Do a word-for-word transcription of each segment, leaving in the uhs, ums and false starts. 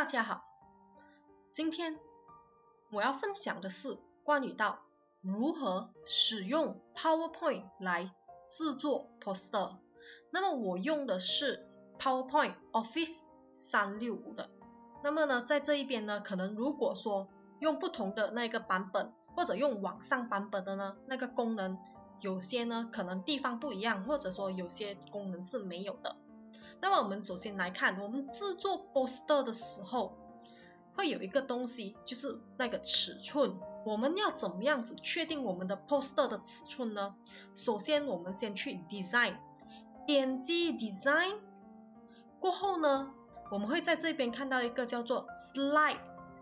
大家好，今天我要分享的是关于到如何使用 PowerPoint 来制作 poster。那么我用的是 PowerPoint Office 三六五的。那么呢，在这一边呢，可能如果说用不同的那个版本，或者用网上版本的呢，那个功能有些呢可能地方不一样，或者说有些功能是没有的。那么我们首先来看，我们制作 poster 的时候会有一个东西，就是那个尺寸。我们要怎么样子确定我们的 poster 的尺寸呢？首先我们先去 design， 点击 design 过后呢，我们会在这边看到一个叫做 slide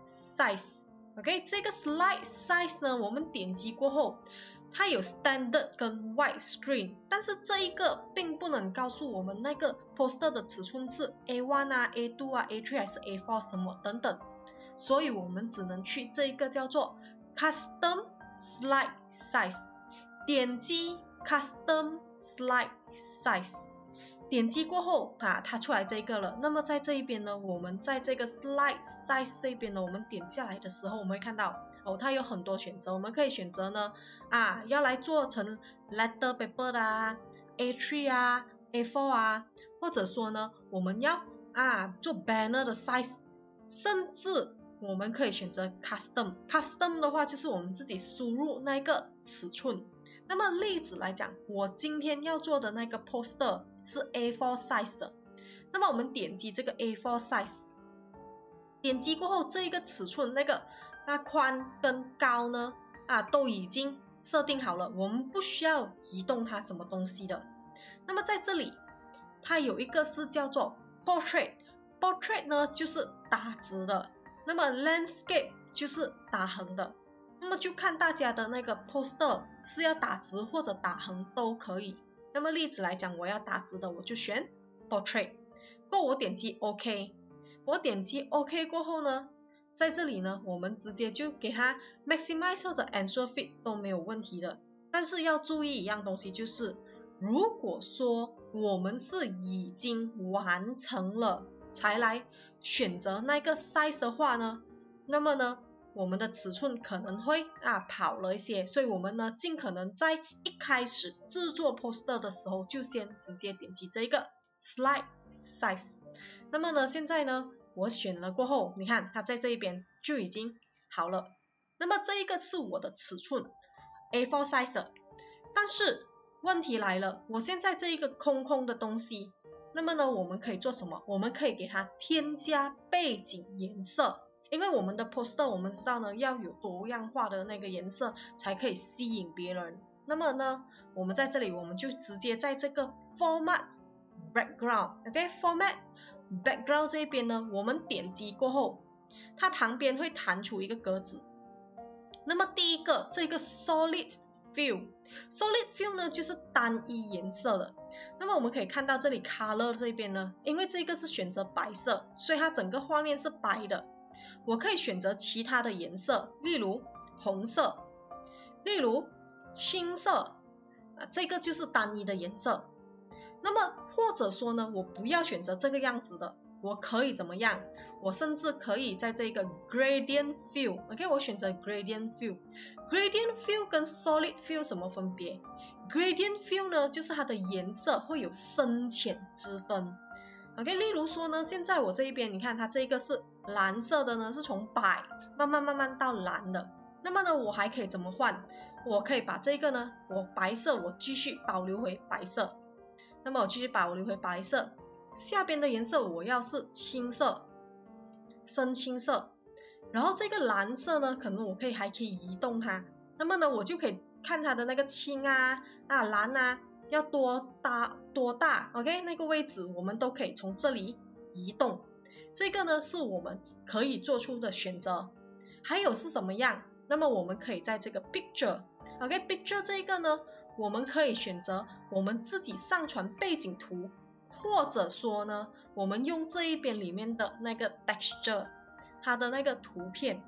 size。 OK， 这个 slide size 呢，我们点击过后它有 standard 跟 widescreen， 但是这一个并不能告诉我们那个 poster 的尺寸是 A 一 啊 A 二 啊 A 三 还是 A 四 什么等等，所以我们只能去这一个叫做 custom slide size， 点击 custom slide size， 点击过后啊，它出来这个了。那么在这一边呢，我们在这个 slide size 这边呢，我们点下来的时候，我们会看到哦，它有很多选择，我们可以选择呢啊，要来做成 letter paper 的啊 A 三 啊 A 四 啊，或者说呢我们要啊做 banner 的 size， 甚至我们可以选择 custom。 custom 的话就是我们自己输入那个尺寸。那么例子来讲，我今天要做的那个 poster 是 A 四 size 的，那么我们点击这个 A 四 size， 点击过后这一个尺寸那个那宽跟高呢啊都已经设定好了，我们不需要移动它什么东西的。那么在这里它有一个是叫做 portrait， portrait 呢就是打直的，那么 landscape 就是打横的。那么就看大家的那个 poster 是要打直或者打横都可以。那么例子来讲，我要打直的，我就选 portrait， 过后我点击 OK， 我点击 OK 过后呢，在这里呢我们直接就给它 maximize 或者 ensure fit 都没有问题的。但是要注意一样东西，就是如果说我们是已经完成了才来选择那个 size 的话呢，那么呢我们的尺寸可能会啊跑了一些，所以我们呢尽可能在一开始制作 poster 的时候就先直接点击这个 slide size。 那么呢现在呢我选了过后，你看它在这一边就已经好了。那么这一个是我的尺寸 A 四 size 的，但是问题来了，我现在这一个空空的东西，那么呢我们可以做什么？我们可以给它添加背景颜色。因为我们的 poster 我们知道呢要有多样化的那个颜色才可以吸引别人。那么呢我们在这里我们就直接在这个 format background OK format background 这边呢，我们点击过后它旁边会弹出一个格子。那么第一个这个 solid fill solid fill 呢就是单一颜色的。那么我们可以看到这里 color 这边呢，因为这个是选择白色，所以它整个画面是白的。我可以选择其他的颜色，例如红色，例如青色，啊，这个就是单一的颜色。那么或者说呢我不要选择这个样子的，我可以怎么样？我甚至可以在这个 gradient fill OK 我选择 gradient fill。 gradient fill 跟 solid fill 什么分别？ gradient fill 呢就是它的颜色会有深浅之分。OK 例如说呢，现在我这一边你看它这个是蓝色的呢，是从白慢慢慢慢到蓝的。那么呢我还可以怎么换？我可以把这个呢，我白色我继续保留回白色，那么我继续保留回白色，下边的颜色我要是青色，深青色，然后这个蓝色呢可能我可以还可以移动它。那么呢我就可以看它的那个青啊啊蓝啊要多大多大 OK 那个位置我们都可以从这里移动。这个呢是我们可以做出的选择。还有是怎么样？那么我们可以在这个 picture OK picture 这个呢，我们可以选择我们自己上传背景图，或者说呢我们用这一边里面的那个 texture 它的那个图片。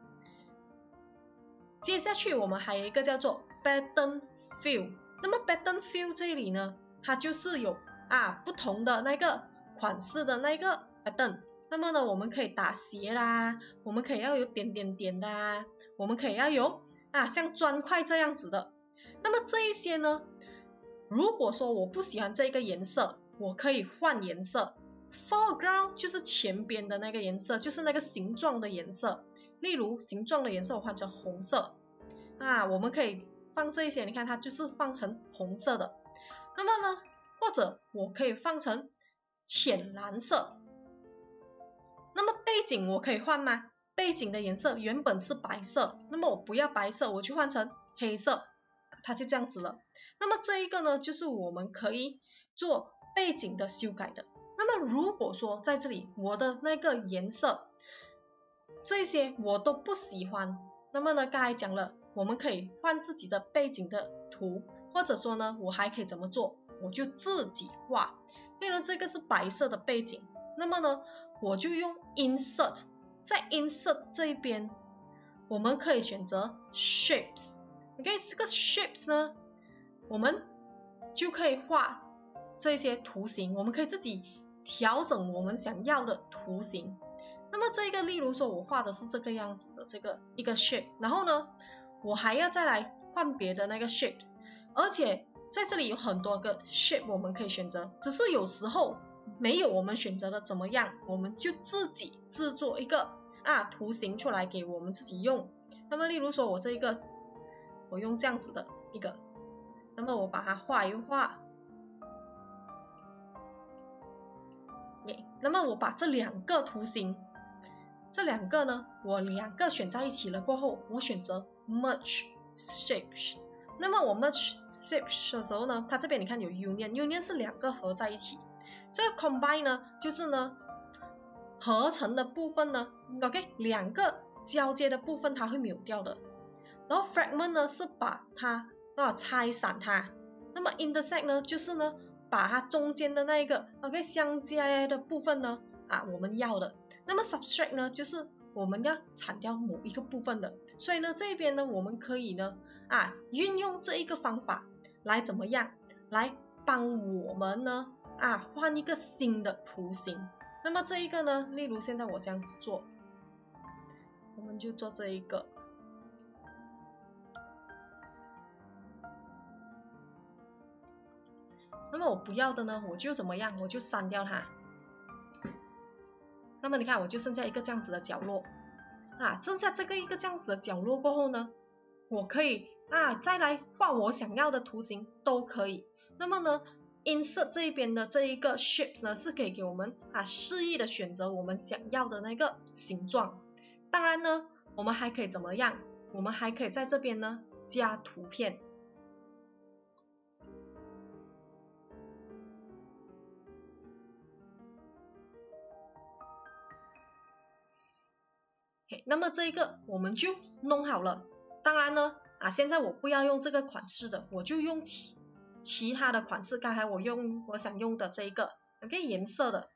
接下去我们还有一个叫做 pattern fill。 那么 pattern fill 这里呢，它就是有啊不同的那个款式的那个 pattern。 那么呢，我们可以打斜啦，我们可以要有点点点的啊，我们可以要有啊像砖块这样子的。那么这一些呢，如果说我不喜欢这个颜色，我可以换颜色。Foreground 就是前边的那个颜色，就是那个形状的颜色。例如形状的颜色我换成红色啊，我们可以放这一些，你看它就是放成红色的。那么呢，或者我可以放成浅蓝色。那么背景我可以换吗？背景的颜色原本是白色，那么我不要白色，我就换成黑色，它就这样子了。那么这一个呢，就是我们可以做背景的修改的。那么如果说在这里我的那个颜色这些我都不喜欢，那么呢刚才讲了，我们可以换自己的背景的图，或者说呢我还可以怎么做，我就自己画。例如这个是白色的背景，那么呢我就用 insert， 在 insert 这一边我们可以选择 shapes， OK， 这个 shapes 呢我们就可以画这些图形，我们可以自己调整我们想要的图形。那么这个例如说我画的是这个样子的这个一个 shape， 然后呢我还要再来换别的那个 shapes， 而且在这里有很多个 shape 我们可以选择，只是有时候没有我们选择的怎么样，我们就自己制作一个啊图形出来给我们自己用。那么例如说我这一个我用这样子的一个，那么我把它画一画，那么我把这两个图形，这两个呢我两个选在一起了过后，我选择 merge shapes。 那么我 merge shapes 的时候呢，它这边你看有 union， union 是两个合在一起，这个 combine 呢就是呢合成的部分呢 OK 两个交接的部分它会秒掉的，然后 fragment 呢是把它啊拆散它，那么 intersect 呢就是呢把它中间的那一个 OK 相接的部分呢啊我们要的，那么 subtract 呢就是我们要铲掉某一个部分的。所以呢这边呢我们可以呢啊运用这一个方法来怎么样来帮我们呢啊换一个新的图形。那么这一个呢例如现在我这样子做，我们就做这一个，那么我不要的呢我就怎么样，我就删掉它。那么你看我就剩下一个这样子的角落啊，剩下这个一个这样子的角落过后呢，我可以啊再来画我想要的图形都可以。那么呢 insert 这一边的这一个 shapes 呢是可以给我们啊适意的选择我们想要的那个形状。当然呢我们还可以怎么样，我们还可以在这边呢加图片。Okay, 那么这一个我们就弄好了。当然呢啊现在我不要用这个款式的，我就用其其他的款式，刚才我用我想用的这一个 OK 颜色的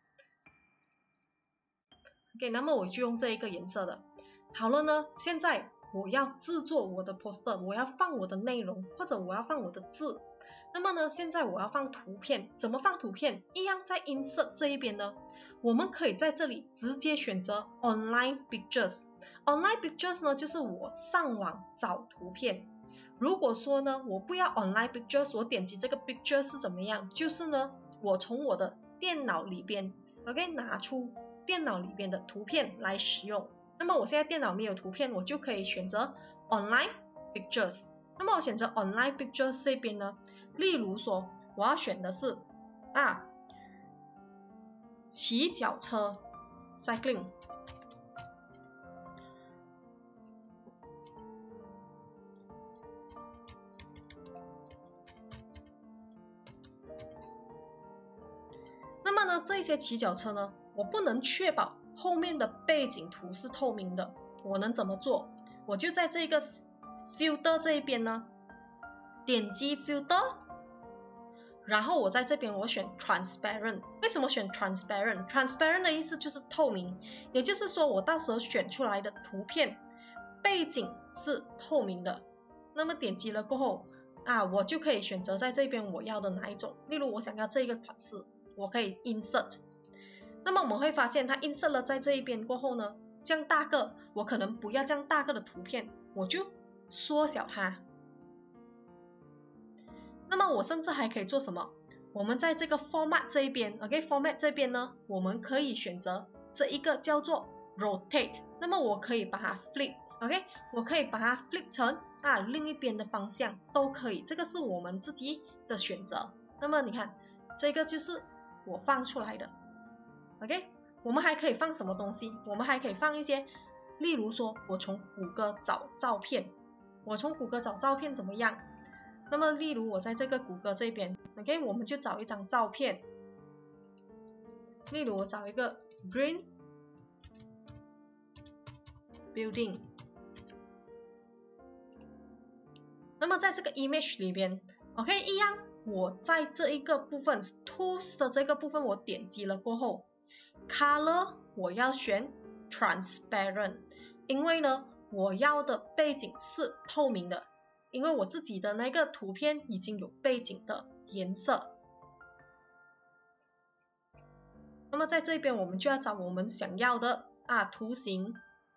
OK， 那么我就用这一个颜色的。好了呢，现在我要制作我的 poster， 我要放我的内容，或者我要放我的字。那么呢现在我要放图片，怎么放图片？一样在 insert 这一边呢我们可以在这里直接选择 online pictures。 online pictures 呢就是我上网找图片。如果说呢我不要 online pictures， 我点击这个 picture 是怎么样，就是呢我从我的电脑里边 OK 拿出电脑里边的图片来使用。那么我现在电脑没有图片，我就可以选择 online pictures。 那么我选择 online pictures 这边呢，例如说我要选的是啊骑脚车 cycling， 那么呢这些骑脚车呢我不能确保后面的背景图是透明的，我能怎么做？我就在这个 filter 这一边呢点击 filter， 然后我在这边我选 transparent。 为什么选 transparent？ transparent 的意思就是透明，也就是说我到时候选出来的图片背景是透明的。那么点击了过后啊我就可以选择在这边我要的哪一种，例如我想要这个款式，我可以 insert。 那么我们会发现它 insert 了在这一边过后呢，这样大个，我可能不要这样大个的图片，我就缩小它。那么我甚至还可以做什么？我们在这个 format 这一边 ，OK format 这边呢，我们可以选择这一个叫做 rotate， 那么我可以把它 flip，OK， 我可以把它 flip 成啊另一边的方向都可以，这个是我们自己的选择。那么你看，这个就是我放出来的 ，OK， 我们还可以放什么东西？我们还可以放一些，例如说我从谷歌找照片，我从谷歌找照片怎么样？那么例如我在这个谷歌这边 ，OK， 我们就找一张照片，例如我找一个 green building， 那么在这个 image 里边 ，OK， 一样，我在这一个部分 tools 的这个部分我点击了过后 ，color 我要选 transparent， 因为呢我要的背景是透明的。因为我自己的那个图片已经有背景的颜色，那么在这边我们就要找我们想要的啊图形，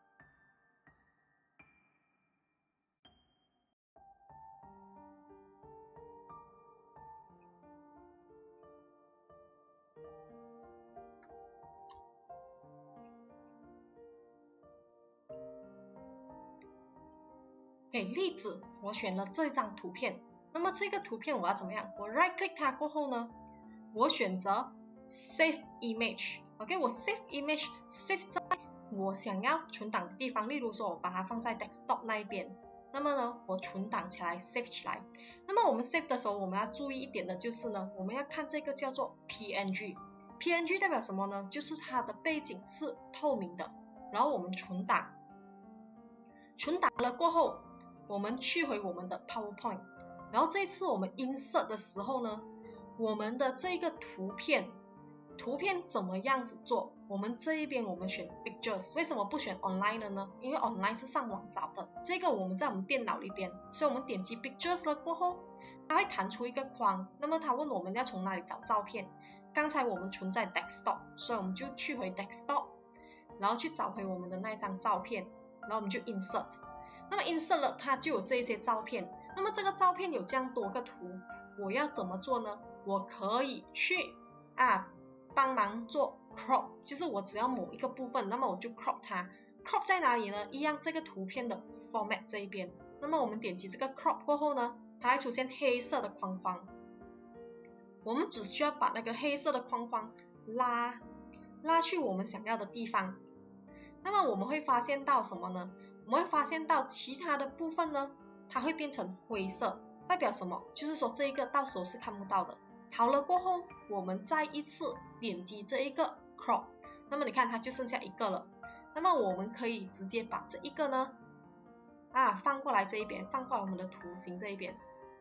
给例子，我选了这张图片，那么这个图片我要怎么样？我 right click 它过后呢，我选择 save image，OK， 我 save image save 在我想要存档的地方，例如说我把它放在 desktop 那一边，那么呢我存档起来 save 起来。那么我们 save 的时候我们要注意一点的就是呢，我们要看这个叫做 P N G，P N G 代表什么呢？就是它的背景是透明的，然后我们存档，存档了过后我们去回我们的 PowerPoint， 然后这次我们 insert 的时候呢，我们的这个图片图片怎么样子做？我们这一边我们选 pictures， 为什么不选 online 的呢？因为 online 是上网找的，这个我们在我们电脑里边，所以我们点击 pictures 了过后，它会弹出一个框，那么它问我们要从哪里找照片，刚才我们存在 desktop， 所以我们就去回 desktop， 然后去找回我们的那张照片，然后我们就 insert， 那么 insert 了它就有这些照片，那么这个照片有这样多个图，我要怎么做呢？我可以去啊帮忙做 crop， 就是我只要某一个部分，那么我就 crop 它。crop 在哪里呢？一样这个图片的 format 这一边，那么我们点击这个 crop 过后呢，它会出现黑色的框框，我们只需要把那个黑色的框框拉拉去我们想要的地方。那么我们会发现到什么呢？我们会发现到其他的部分呢，它会变成灰色，代表什么？就是说这一个到时候是看不到的。好了过后，我们再一次点击这一个 crop， 那么你看它就剩下一个了。那么我们可以直接把这一个呢，啊放过来这一边，放过来我们的图形这一边。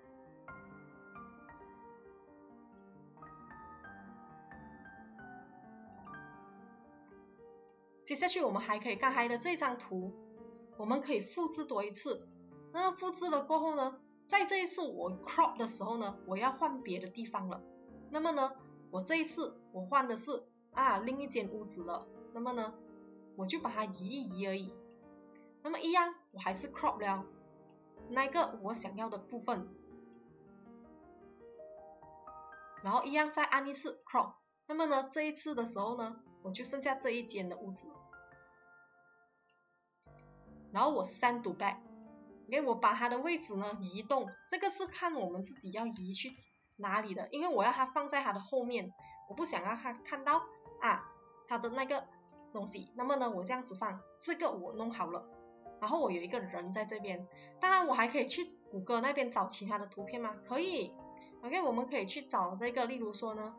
接下去我们还可以刚才的这张图，我们可以复制多一次。那复制了过后呢，在这一次我 crop 的时候呢，我要换别的地方了。那么呢，我这一次我换的是啊另一间屋子了。那么呢，我就把它移一移而已。那么一样，我还是 crop 了那个我想要的部分，然后一样再按一次 crop。那么呢，这一次的时候呢，我就剩下这一间的屋子。然后我 send to back。OK， 我把它的位置呢移动，这个是看我们自己要移去哪里的，因为我要它放在它的后面，我不想让它看到啊它的那个东西。那么呢，我这样子放，这个我弄好了，然后我有一个人在这边。当然我还可以去谷歌那边找其他的图片吗？可以。OK， 我们可以去找这个，例如说呢，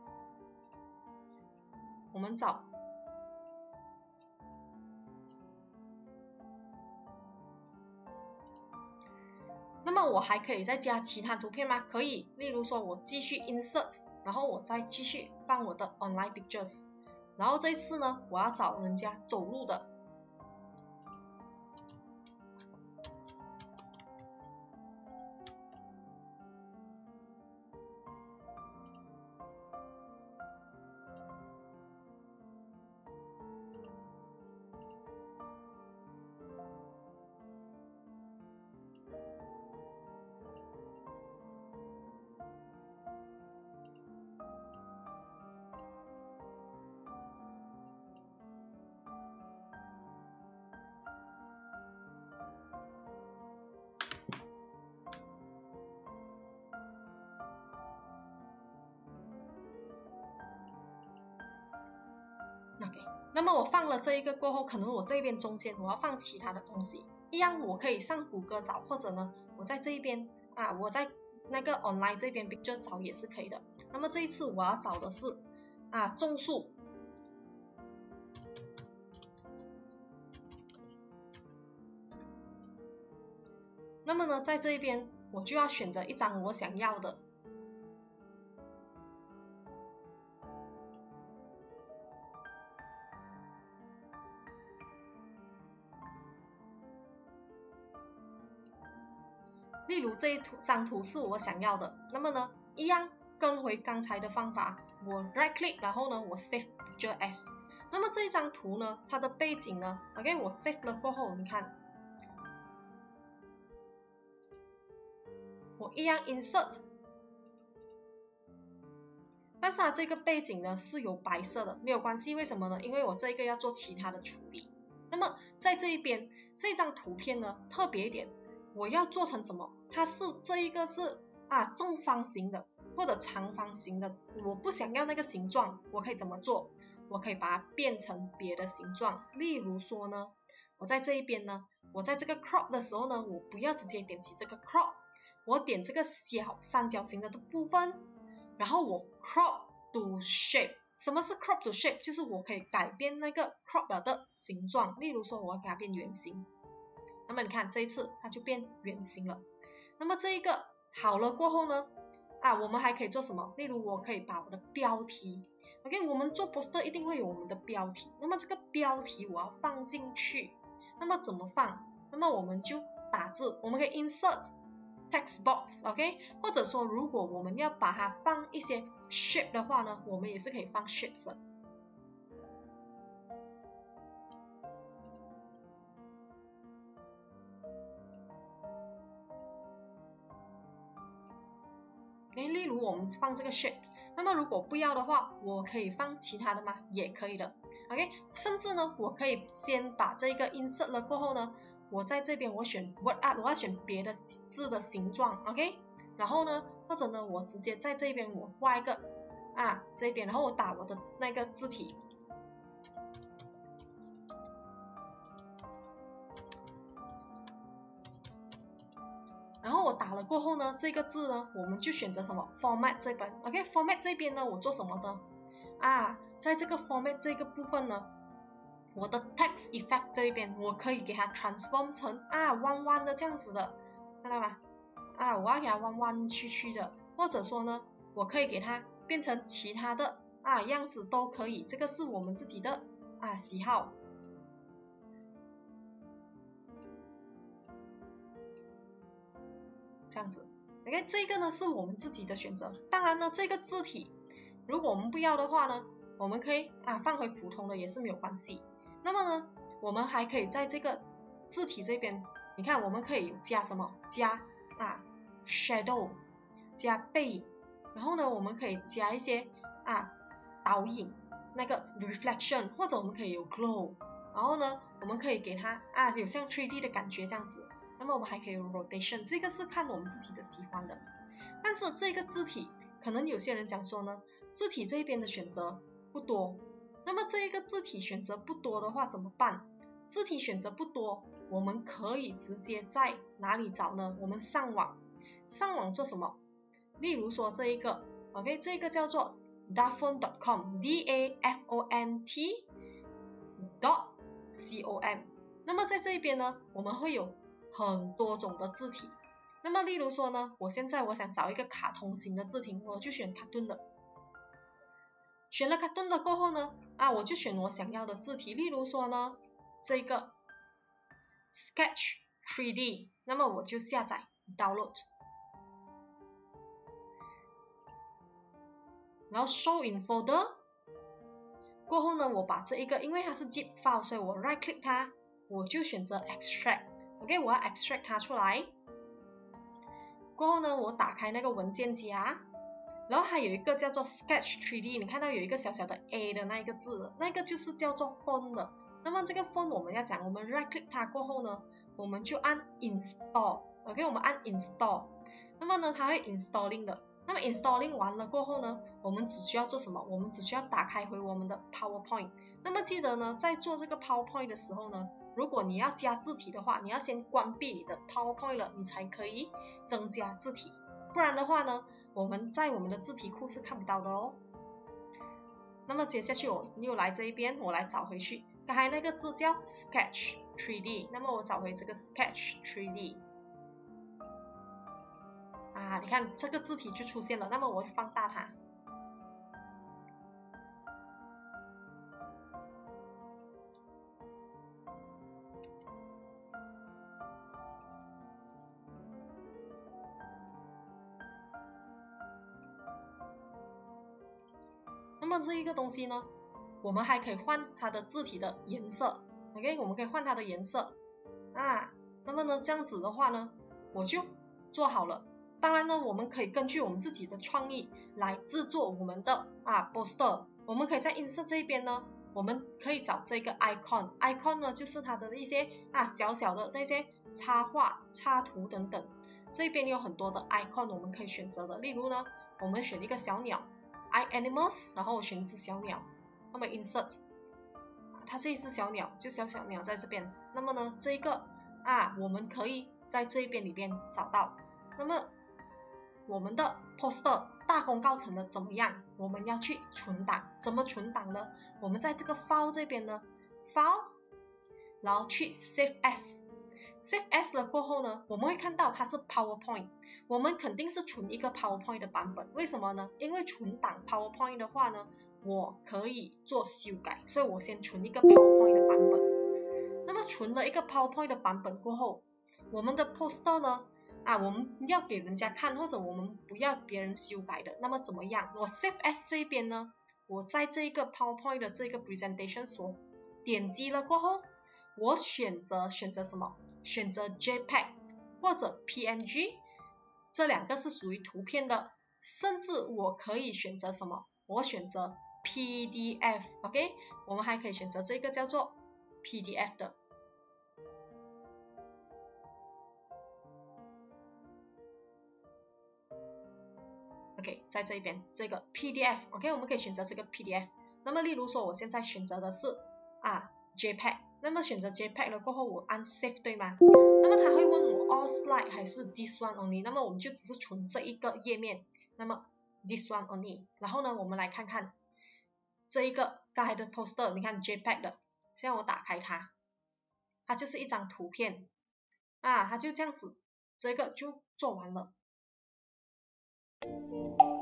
我们找那么我还可以再加其他图片吗？可以，例如说我继续 insert， 然后我再继续放我的 online pictures， 然后这一次呢，我要找人家走路的。 那么我放了这一个过后，可能我这边中间我要放其他的东西，一样我可以上谷歌找，或者呢我在这一边啊我在那个 online 这边就找也是可以的。那么这一次我要找的是啊种树。那么呢在这一边我就要选择一张我想要的。例如这一张图是我想要的，那么呢一样跟回刚才的方法，我 right click 然后呢我 save picture as。 那么这一张图呢它的背景呢 OK 我 save 了过后，你看我一样 insert， 但是它这个背景呢是有白色的，没有关系，为什么呢？因为我这个要做其他的处理。那么在这一边这张图片呢特别一点，我要做成什么？它是这一个是啊正方形的或者长方形的，我不想要那个形状，我可以怎么做？我可以把它变成别的形状。例如说呢我在这一边呢，我在这个 crop 的时候呢，我不要直接点击这个 crop， 我点这个小三角形的部分，然后我 crop to shape。 什么是 crop to shape？ 就是我可以改变那个 crop 的形状，例如说我要给它变圆形，那么你看这一次它就变圆形了。那么这一个好了过后呢啊我们还可以做什么？例如我可以把我的标题 OK， 我们做 poster 一定会有我们的标题，那么这个标题我要放进去，那么怎么放？那么我们就打字，我们可以 insert text box OK， 或者说如果我们要把它放一些 shape 的话呢，我们也是可以放 shapes 的。诶，例如我们放这个 shapes， 那么如果不要的话，我可以放其他的吗？也可以的 OK， 甚至呢我可以先把这个 insert 了过后呢，我在这边我选 word art， 我要选别的字的形状 OK， 然后呢或者呢我直接在这边我画一个啊这边，然后我打我的那个字体，然后我打了过后呢，这个字呢我们就选择什么 format 这边 OK， format 这边呢我做什么呢啊在这个 format 这个部分呢，我的 text effect 这一边我可以给它 transform 成啊弯弯的这样子的，看到吗？啊我要给它弯弯曲曲的，或者说呢我可以给它变成其他的啊样子都可以，这个是我们自己的啊喜好。这样子 OK， 这个呢是我们自己的选择。当然呢这个字体如果我们不要的话呢，我们可以啊放回普通的也是没有关系。那么呢我们还可以在这个字体这边，你看我们可以加什么？加啊 shadow， 加背影，然后呢我们可以加一些啊导影那个 reflection， 或者我们可以有 glow， 然后呢我们可以给它啊有像 三 D 的感觉这样子。那么我们还可以有 rotation， 这个是看我们自己的喜欢的。但是这个字体可能有些人讲说呢，字体这边的选择不多，那么这一个字体选择不多的话怎么办？字体选择不多，我们可以直接在哪里找呢？我们上网，上网做什么？例如说这一个 OK， 这个叫做 dafont dot com D A F O N T dot C O M。 那么在这边呢我们会有很多种的字体，那么例如说呢我现在我想找一个卡通型的字体，我就选卡顿的，选了卡顿的过后呢啊我就选我想要的字体，例如说呢这个 Sketch 三 D， 那么我就下载 download， 然后 show in folder 过后呢我把这一个，因为它是 zip file， 所以我 right click 它，我就选择 extract OK， 我要 extract 它出来，过后呢我打开那个文件夹，然后还有一个叫做 Sketch 三 D， 你看到有一个小小的 A 的那一个字，那个就是叫做 font 的。那么这个 font 我们要讲，我们 right click 它过后呢我们就按 install OK， 我们按 install， 那么呢它会 installing 的。那那么 installing 完了过后呢，我们只需要做什么？我们只需要打开回我们的 PowerPoint。那么记得呢，在做这个 PowerPoint 的时候呢，如果你要加字体的话，你要先关闭你的 PowerPoint 了，你才可以增加字体。不然的话呢，我们在我们的字体库是看不到的哦。那么接下去我又来这一边，我来找回去，刚才那个字叫 Sketch 三 D， 那么我找回这个 Sketch 三 D。啊，你看这个字体就出现了，那么我放大它。那么这一个东西呢，我们还可以换它的字体的颜色 ，OK， 我们可以换它的颜色啊。那么呢，这样子的话呢，我就做好了。当然呢，我们可以根据我们自己的创意来制作我们的啊 poster。我们可以在 insert 这一边呢，我们可以找这个 icon，icon 呢就是它的一些啊小小的那些插画、插图等等。这边有很多的 icon 我们可以选择的，例如呢，我们选一个小鸟 ，iAnimals， 然后我选一只小鸟，那么 insert， 它这一只小鸟就小小鸟在这边。那么呢，这个啊，我们可以在这一边里边找到。那么我们的 poster 大功告成的怎么样？我们要去存档，怎么存档呢？我们在这个 file 这边呢 ，file， 然后去 save as，save as 了过后呢，我们会看到它是 PowerPoint， 我们肯定是存一个 PowerPoint 的版本，为什么呢？因为存档 PowerPoint 的话呢，我可以做修改，所以我先存一个 PowerPoint 的版本。那么存了一个 PowerPoint 的版本过后，我们的 poster 呢？啊，我们要给人家看，或者我们不要别人修改的，那么怎么样？我 Save As 这边呢，我在这个 PowerPoint 的这个 presentation 所点击了过后，我选择选择什么？选择 JPEG 或者 P N G， 这两个是属于图片的，甚至我可以选择什么？我选择 P D F，OK， 我们还可以选择这个叫做 P D F 的。OK， 在这边这个 P D F，OK， 我们可以选择这个 P D F。那么例如说我现在选择的是啊 JPEG， 那么选择 JPEG 了过后我按 Save 对吗？那么它会问我 All Slide 还是 This One Only， 那么我们就只是存这一个页面，那么 This One Only。然后呢，我们来看看这一个刚才的 poster， 你看 JPEG 的，现在我打开它，它就是一张图片啊，它就这样子，这个就做完了。